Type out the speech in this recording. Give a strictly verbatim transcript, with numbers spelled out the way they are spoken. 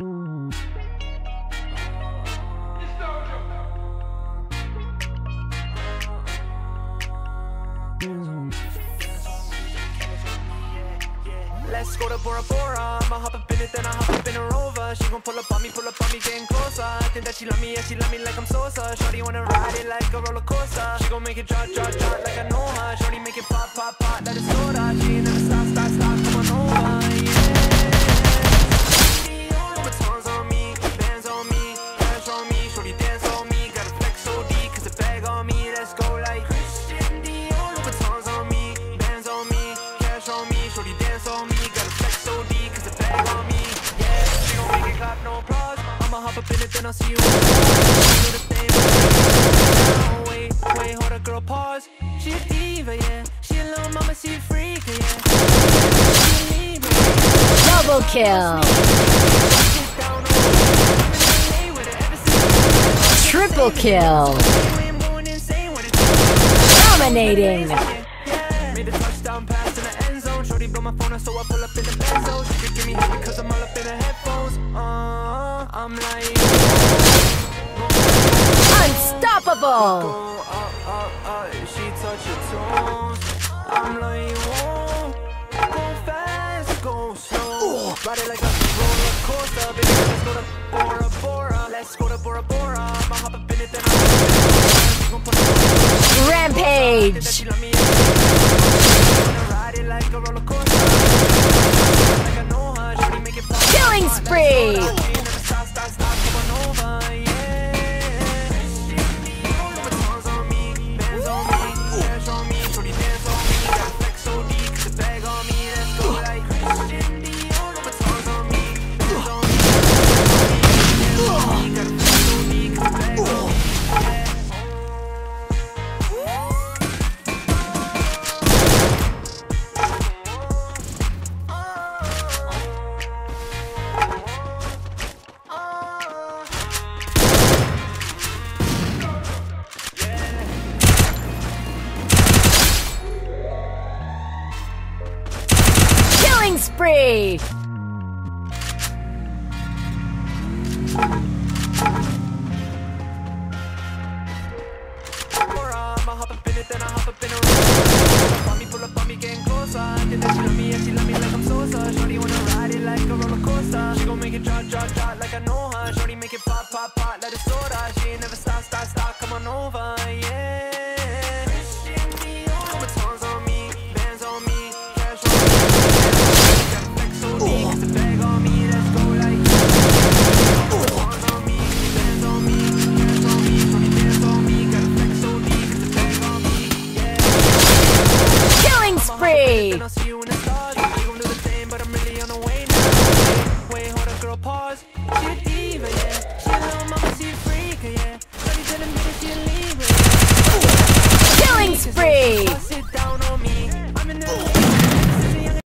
Let's go to Bora Bora. I'ma hop up in it, then I hop up in a Rover. She gon' pull up on me, pull up on me, getting closer. I think that she love me, yeah, she love me like I'm Sosa. Shorty wanna ride it like a roller coaster. She gon' make it drop, drop, drop like I know her. Shorty make it pop, pop, pop like a soda. She ain't never stop, stop, stop, come on over, yeah. All my tongues on me, bands on me, cash on me. Shorty dance on me, gotta flex so deep, cause the bag on me. Let's go like Christian Dior. All my tongues on me, bands on me, cash on me. Shorty dance on me, gotta flex so deep, cause the bag on me. Yeah, she gon' make it clap, no applause. I'ma hop up in it, then I'll see you. Do the thing. Oh, wait, wait, hold up, girl, pause. She a diva, yeah. She a little mama, she a freak, yeah. Double kill. Triple kill. Dominating. Made the touchdown pass in the end zone. Shorty blow my phone, so I pull up in the benzo. She could give me hit because I'm all up in the headphones. Uh, I'm like Unstoppable. go up, up, up. She touch your toes. I'm like, whoa. Go fast, go slow. Ride it like a roller coaster, baby. Let's go to Bora Bora. Let's go to Bora Bora. I'ma hop up in it, then I'll Rampage. Killing spree. Killing spree. I'ma hop up in it, then I hop up in a roll. Pull up on me, pull up on me, getting closer. I think that she love me, yeah, she love me like I'm Sosa. Shorty wanna ride it like a roller coaster. She gon' make it drop, drop, drop like I know her. Shorty make it pop, pop, pop like a soda. She ain't never stop, stop, stop, come on over, yeah. Christian Dior, all my tongues on me, bands on me, cash on me. Gotta flex so deep, cause the bag on me. Let's go like all my tongues on me, bands on me, cash on me. Shorty dance on me, gotta flex so deep, cause the bag on me, yeah. Killing spree. Then I'll see you